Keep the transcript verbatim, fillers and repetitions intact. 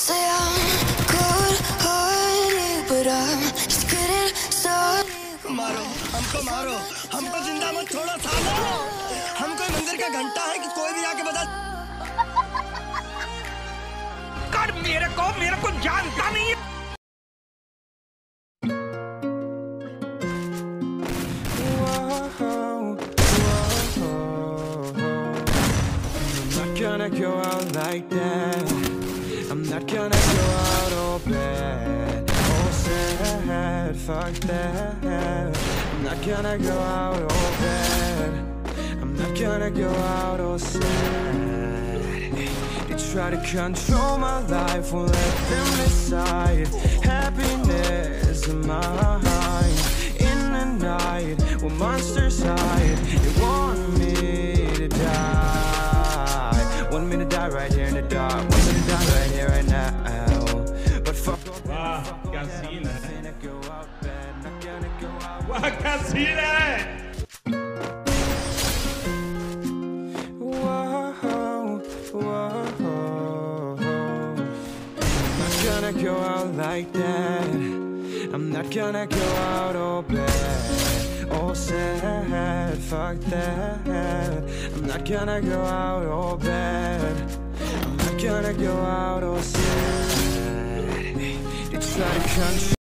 Say I'm good-hearted, but I'm just getting started. मारो हमको मारो, हमको जिंदा मत छोड़ो सालो। हम कोई मंदिर का घंटा है कि कोई भी आके बता। कर मेरे को मेरे को जानता नहीं है। Gonna go out like that. I'm not gonna go out all bad, all sad, fuck that. I'm not gonna go out all bad. I'm not gonna go out all sad. They try to control my life, won't let them decide. Happiness in mine. In the night, when monsters hide, they want me to die. Want me to die right here in the dark. Want me to die right here right now. But fuck all that. वाह क्या scene है, वाह क्या scene है। I'm not gonna go out like that. I'm not gonna go out all bad, all sad, fuck that. I'm not gonna go out all bad. I'm not gonna go out all sad. They try to control